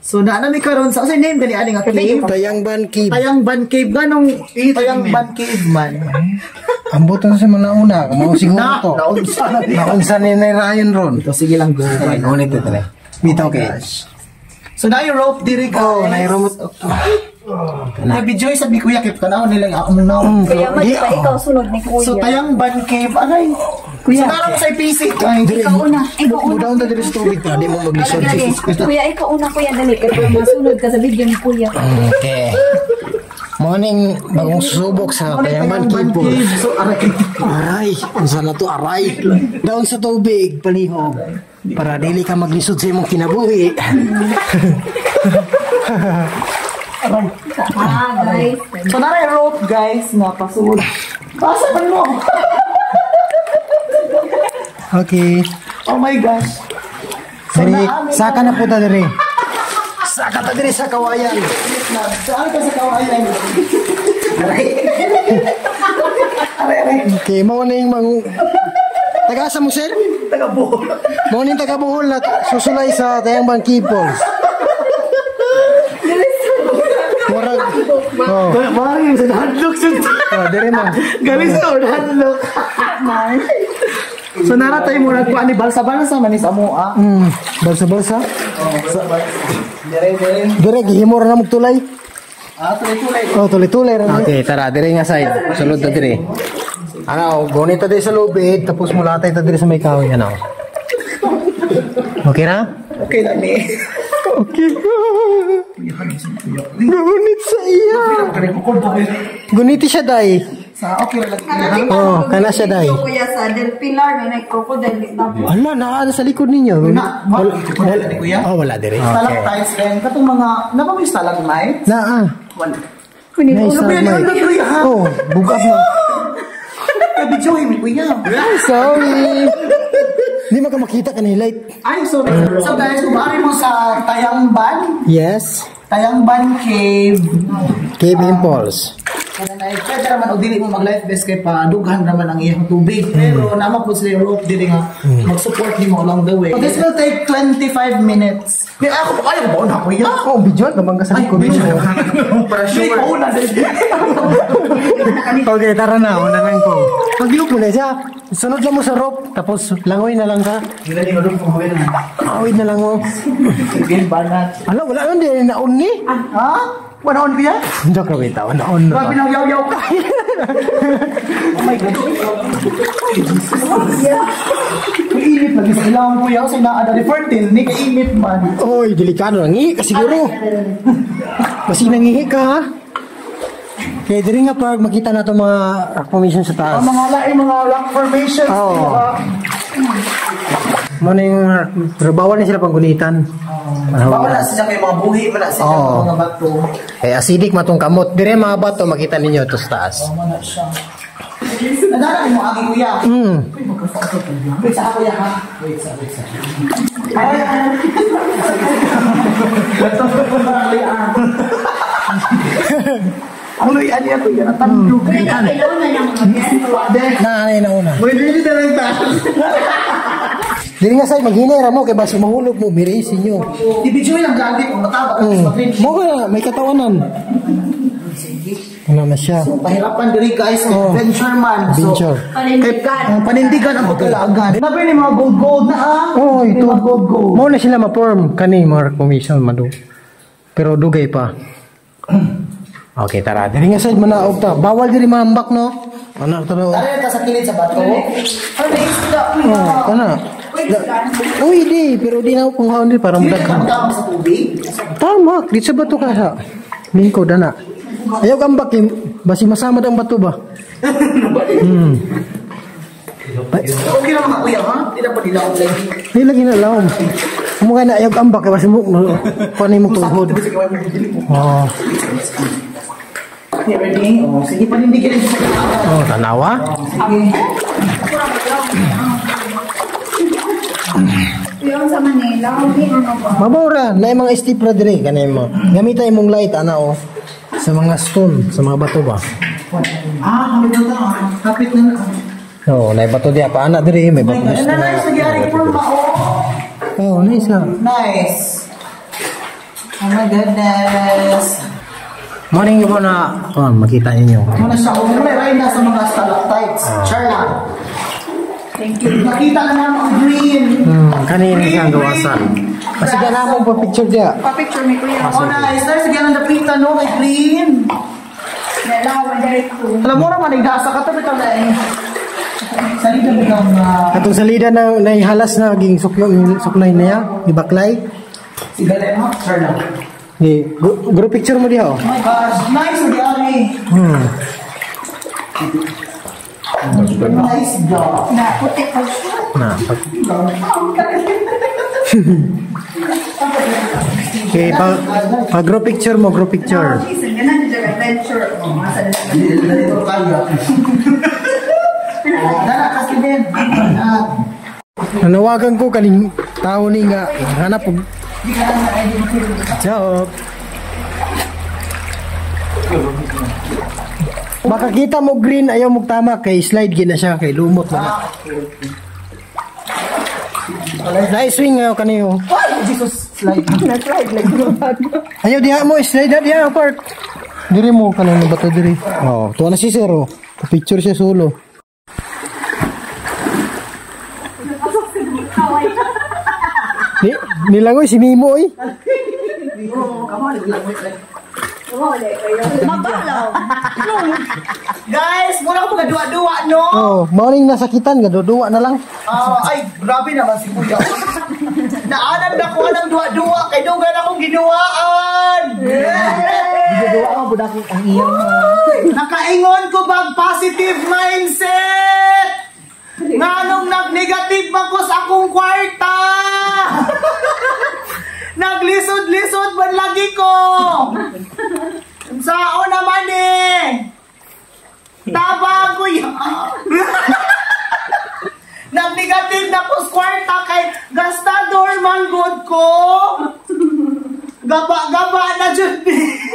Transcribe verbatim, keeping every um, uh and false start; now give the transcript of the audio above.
So naana mi karon sa sa name gani ani nga cave? Tayangban Cave. Tayangban Cave ganong Tayangban Cave man. Ambot na sa mga una, mo siguro Na, to. naunsa na niya. Naunsa ni na Ryan ron. So sige lang go. Ay, ngunit ito na. Bitaw kay. So na yung rope diri ka. Oh, na yung remote. Na video sabi kuya kip kana nila ako mo na. Kuya man pa ikaw sunod ni kuya. So Tayangban Cave anay. Kuya, so narang sa pisik ay. Ikaw una, ikaw una. Down ta diri sa tubig pa, di mo maglisod. Kuya, ikaw una kuya dali kay masunod ka sa video ni kuya. Okay. Morning, bagong susubok sa Tayangban Cave. So aray. Aray, unsa na to aray. Down sa tubig, palihog. Para dili ka maglisod sa imong kinabuhi. Ah, guys. So nara yung rope guys nga pasulod. Pasa man mo. Okay. Oh my gosh. Diri, saka na po ta diri. Saka ta diri sa kawayan. Saan ka sa kawayan? Okay, morning mang taga-asa mo sir? Taga-Bohol. Morning taga-Bohol na susulay sa Tayangban Cave Falls. Murag. Oh. Mari yung sa handlock siya. Oh, diri man. Galing sa handlock. So nara tayo muna ko ani balsa-balsa manis amo ah. Mm, balsa-balsa. Oh, balsa-balsa. Dire dire. Dire gihimo ra na magtulay. Ah, tuloy-tuloy. Oh, tuloy-tuloy ra. Okay, tara dire nga side. Sulod ta dire. Ano, gonit ta dire sa lubid tapos mulatay ta dire sa may kahoy ano. Okay na? Okay na ni. Okay. Gunit sa iya. Guniti siya day. Sa okay ra lagi. Oh, kana siya day. Kuya sa Del Pilar na crocodile na. Wala na sa likod ninyo. Na, wala ni kuya. Oh, wala dire. Stalactites and katong mga napamoy stalagmite. Na ah. Wala. Nice Ano ba yan? Ano ba yan? Oh, bugab na. Kabidyoy mi kuya. Sorry. Hindi mo ka makita ka ni light. Ay, sorry. So guys, kumari mo sa Tayangban. Yes. Tayangban Cave. Cave Impulse. Kaya pwede naman o dili mo mag-life vest kay pa dughan naman ang iyang tubig. Pero naman po sila yung rope dili nga mag-support nimo along the way. So this will take twenty-five minutes. Kaya ako pa ayaw ba na kuya? Oh, bidyon naman ka sa likod mo. Para sure. Ay, na Okay, tara na. Una lang ko. Pag-loop mo na siya. Sunod lang mo sa rope. Tapos langoy na lang ka. Hindi na yung rope mo na. Awid na lang mo. Sige, banat. Ala, wala nang din naon ni. Ha? Wanaon kuya? Hindi ka wait. Naon na. Grabe na yaw-yaw ka. Oh my God. Kainit lagi sa ilang kuya. Kasi naadali fertile. Ni kainit man. Oy, delikado lang. Ihi ka siguro. Basi nangihi ka ha. Kaya diri nga pag makita na itong mga rock formation sa taas. Ang mga laing mga rock formations. Oo. Muna yung bawal na sila panggunitan. Bawal na sila may mga buhi. Wala sila Oo. mga bato. Eh, acidic matong kamot. Dire mga bato, makita ninyo ito sa taas. Wala siya. Nadala mo agi kuya. Hmm. Wait sa kuya ha. Wait sa, wait sa. Ay, ay. Ito po na kuya. Ang luyan niya kuya. Natandog. Kuya, kailangan na lang mag-guest. Naanay na una. Wait, hindi na lang ta. Dili nga sa'yo, maghinay ra mo, kaya basta mahulog mo, mirisin nyo. Ibidyoy lang gagi kung nataba. Hmm. Mo ka, may katawanan. Wala na siya. Pahirapan diri guys. Oh. Adventure man. Adventure. Panindigan. Ang panindigan ang magkalagan. Nabi ni mga gold gold na ah. Oh, ito. Mga gold gold. Mo na sila ma-form kani mga commission madu. Pero dugay pa. Okay, tara. Diri nga side manaog ta. Bawal diri mambak no. Ana to no. Tara ta sa kilid sa bato. Ano isda Oh, kana. Uy, di, pero di na ako kung haon di para mudaghan. Tama sa tubig. Tama, di sa bato ka ha. Lingkod ana. Ayaw gambak eh. Basi masama ang bato ba? Hmm. Okay lang mga kuya ha? Hindi na pa nila ako lagi. Di lagi na laom. Kumukha na ayaw gambak eh. Basi mo, panay mo tuhod. Oh. Okay, ready? Oh, sige panindigan rin sa kanya. Oh, tanawa? Yung sa Manila, hindi ano ba? Mabura, na yung mga stipler dire, kanay mo. Gamitan mong light, ana o. Sa mga stone, sa mga bato ba? Ah, kapit na na. Kapit na na. Oo, na bato diya pa, ana dire, may bato na Ano na yung nagyari po ba? Oh, nice lang. Nice. Oh my goodness. Morning po na, oh, makita niyo. Ano na siya? Kung may rain na sa mga stalactites. Char lang. Thank you. Nakita na naman ang green. Hmm, kanina siyang gawasan. Kasi gana mo po picture dia. Pa-picture me ko yan. Oh, nice. There's again ang dapita, no? Kay green. Nalawan direct ko. Alam mo naman, nagdasa ka tabi ka na eh. Salida mo kang... Katong salida na naihalas na naging suklay, suklay na yan, di baklay. Si Galen, ha? Char lang. Di, group, group picture mo diha oh. Oh my gosh. Nice, Adi Ali. Hmm. Nice job. Na, puti ko. Na, pag... Okay, pa, pa group picture mo, group picture. Jason, ganun na dyan adventure. Oh, masa na Dito kaya. Dala, kasi din. Nanawagan ko kaning tao ni nga hanap og job. Makakita mo green ayaw mo tama kay slide gina siya kay lumot na. Nice swing ngayon kaniyo. Ay, Jesus, slide. na-slide like Ayaw diha mo slide diha park. Diri mo kanang bato diri. Oh, tuwa na si Zero. Picture siya solo. Ni nilangoy si Mimo oy. Mabalaw. Guys, muna ko mga-duwa-duwa, no? Oh, morning nasakitan gaduduwa na lang. Ah, ay, grabe naman si Kuya. Naanan na ko ng duwa-duwa, kay dugan akong ginuwaan. Gaduduwa mo budak ang iyang Nakaingon ko bang positive mindset? Nga nung nag-negative man ko sa akong kwarta. Naglisod-lisod man lagi ko. Sao naman eh. Tabang ko yan. Nag-negative na ko sa kwarta kay gastador man good ko. Gaba-gaba na dyan.